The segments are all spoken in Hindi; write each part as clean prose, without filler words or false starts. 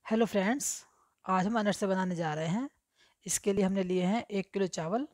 हेलो फ्रेंड्स, आज हम अनरसे बनाने जा रहे हैं। इसके लिए हमने लिए हैं 1 किलो चावल,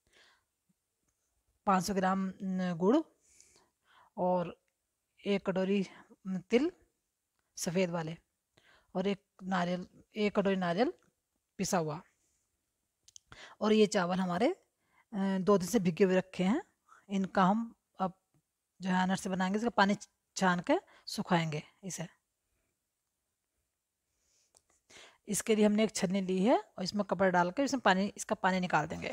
500 ग्राम गुड़ और 1 कटोरी तिल सफ़ेद वाले और एक कटोरी नारियल पिसा हुआ। और ये चावल हमारे 2 दिन से भिगे हुए रखे हैं। इनका हम अब जो है अनरसे बनाएंगे, इसका पानी छान के सुखाएंगे इसे। इसके लिए हमने एक छन्नी ली है और इसमें कपड़ा डाल कर इसका पानी निकाल देंगे।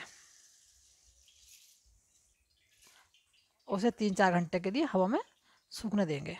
उसे 3-4 घंटे के लिए हवा में सूखने देंगे।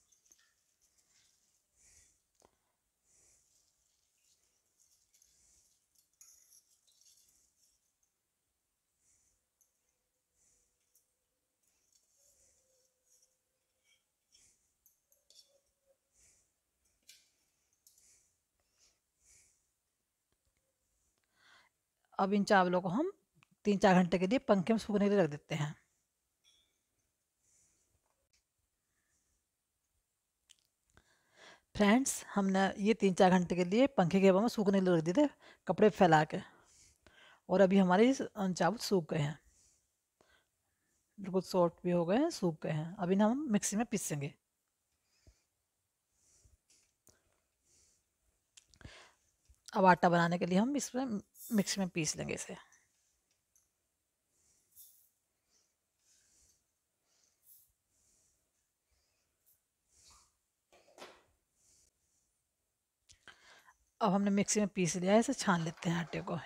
अब इन चावलों को हम 3-4 घंटे के लिए पंखे में सूखने के लिए रख देते हैं। फ्रेंड्स, हमने ये 3-4 घंटे के लिए पंखे के हवा में सूखने के लिए रख दिए थे, कपड़े फैला के। और अभी हमारे चावल सूख गए हैं, बिल्कुल सॉफ्ट भी हो गए हैं, सूख गए हैं। अभी ना हम मिक्सी में पीसेंगे। अब आटा बनाने के लिए हम इसमें मिक्सी में पीस लेंगे इसे। अब हमने मिक्सी में पीस लिया है, इसे छान लेते हैं आटे को।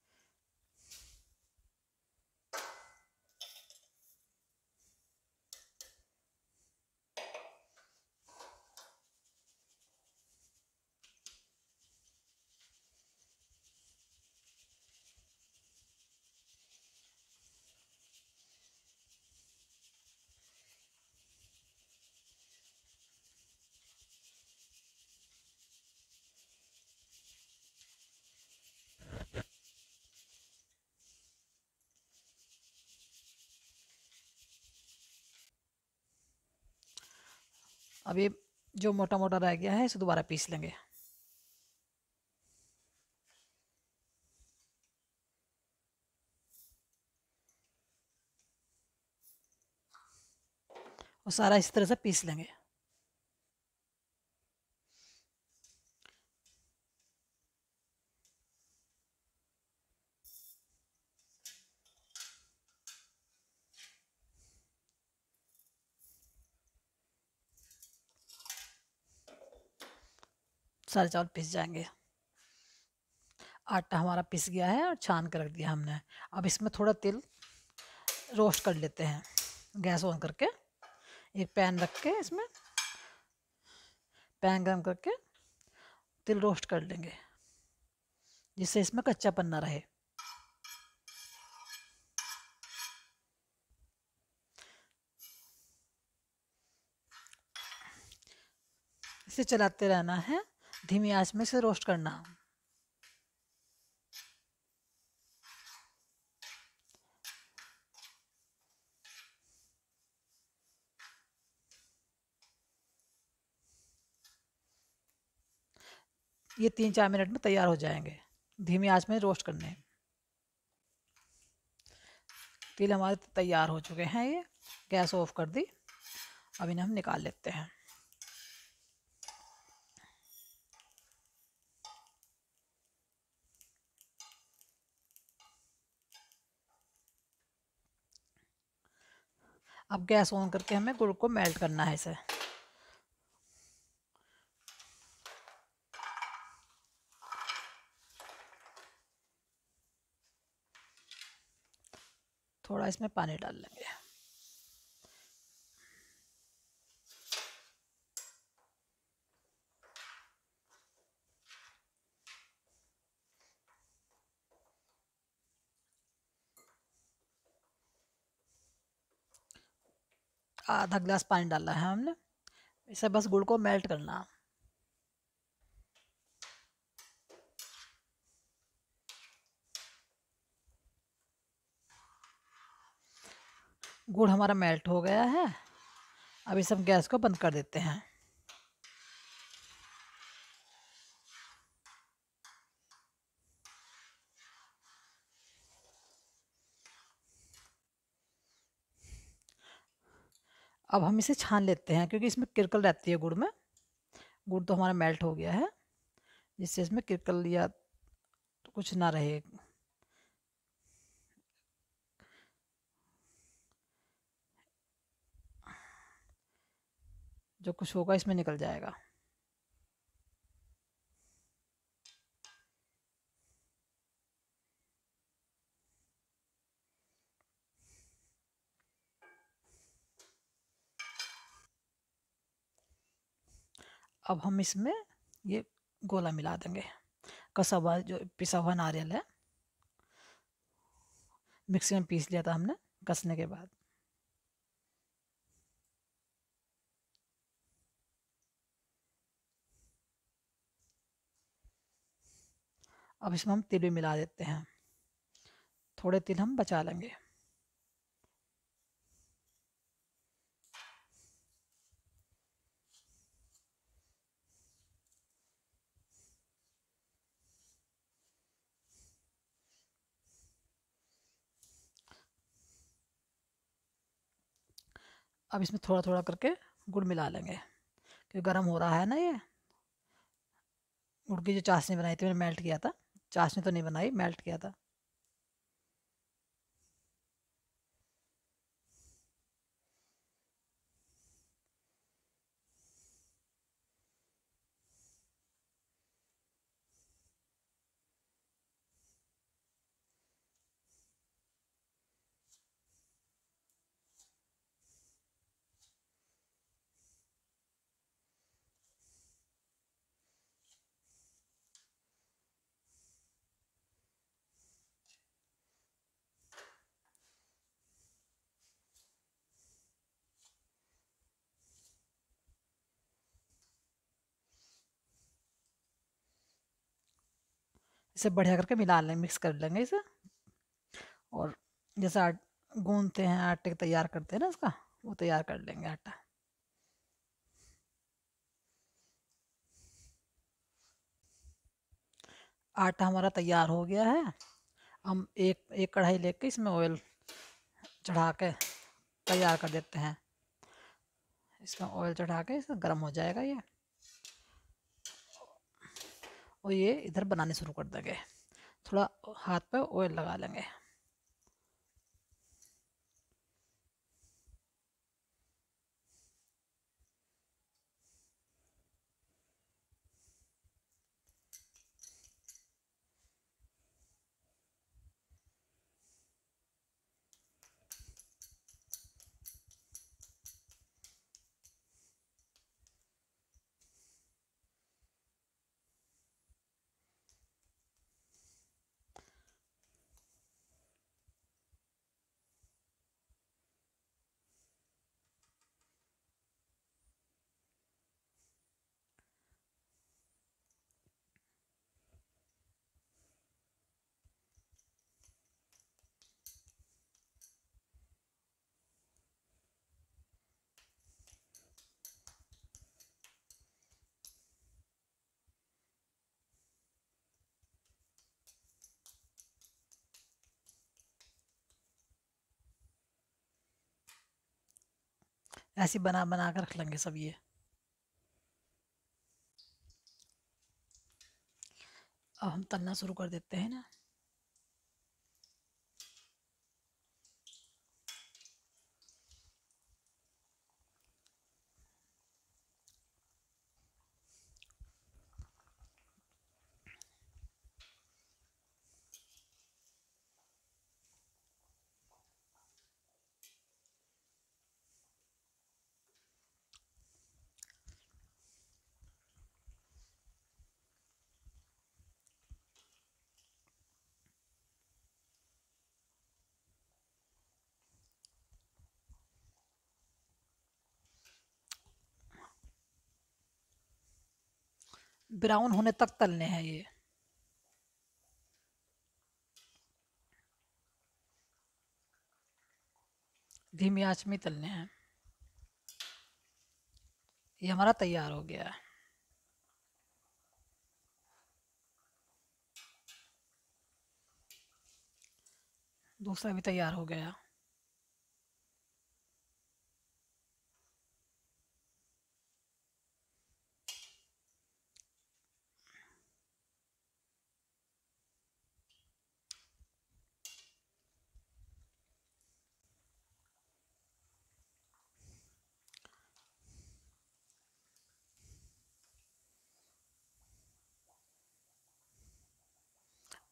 अब ये जो मोटा मोटा रह गया है इसे दोबारा पीस लेंगे। और सारा इस तरह से पीस लेंगे। सारे चावल पिस जाएंगे। आटा हमारा पिस गया है और छान कर रख दिया हमने। अब इसमें थोड़ा तिल रोस्ट कर लेते हैं। गैस ऑन करके एक पैन रख के इसमें पैन गरम करके तिल रोस्ट कर लेंगे, जिससे इसमें कच्चापन ना रहे। इसे चलाते रहना है, धीमी आंच में इसे रोस्ट करना। ये 3-4 मिनट में तैयार हो जाएंगे, धीमी आंच में रोस्ट करने हैं। तिल हमारे तैयार हो चुके हैं। ये गैस ऑफ कर दी। अब इन्हें हम निकाल लेते हैं। अब गैस ऑन करके हमें गुड़ को मेल्ट करना है इसे। थोड़ा इसमें पानी डाल लेंगे। आधा गिलास पानी डाला है हमने। इसे बस गुड़ को मेल्ट करना। गुड़ हमारा मेल्ट हो गया है। अब इस हम गैस को बंद कर देते हैं। अब हम इसे छान लेते हैं क्योंकि इसमें किरकल रहती है गुड़ में। गुड़ तो हमारा मेल्ट हो गया है, जिससे इसमें किरकल या तो कुछ ना रहे। जो कुछ होगा इसमें निकल जाएगा। अब हम इसमें ये गोला मिला देंगे। कसा हुआ जो पिसा हुआ नारियल है, मिक्सी में पीस लिया था हमने कसने के बाद। अब इसमें हम तिल भी मिला देते हैं, थोड़े तिल हम बचा लेंगे। अब इसमें थोड़ा थोड़ा करके गुड़ मिला लेंगे, क्योंकि गर्म हो रहा है ना ये। गुड़ की जो चाशनी बनाई थी मैंने मेल्ट किया था, चाशनी तो नहीं बनाई, मेल्ट किया था। इसे बढ़िया करके मिला लेंगे, मिक्स कर लेंगे इसे। और जैसा गूंदते हैं आटे तैयार करते हैं ना इसका, वो तैयार कर लेंगे आटा। आटा हमारा तैयार हो गया है। हम एक एक कढ़ाई लेके इसमें ऑयल चढ़ा के तैयार कर देते हैं। इसमें ऑयल चढ़ा के इसमें गर्म हो जाएगा ये, और ये इधर बनाने शुरू कर देंगे। थोड़ा हाथ पे ऑयल लगा लेंगे। ऐसे बना बना कर रख लेंगे सब ये। अब हम तलना शुरू कर देते हैं ना। ब्राउन होने तक तलने हैं ये। धीमी आंच में तलने हैं। ये हमारा तैयार हो गया है। दूसरा भी तैयार हो गया।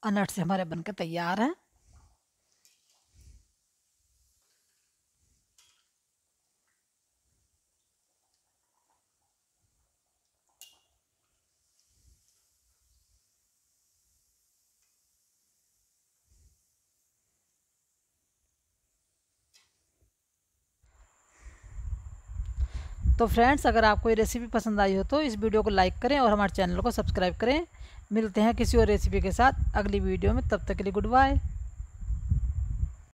अनट्स हमारे बनकर तैयार हैं। तो फ्रेंड्स, अगर आपको ये रेसिपी पसंद आई हो तो इस वीडियो को लाइक करें और हमारे चैनल को सब्सक्राइब करें। मिलते हैं किसी और रेसिपी के साथ अगली वीडियो में, तब तक के लिए गुड बाय।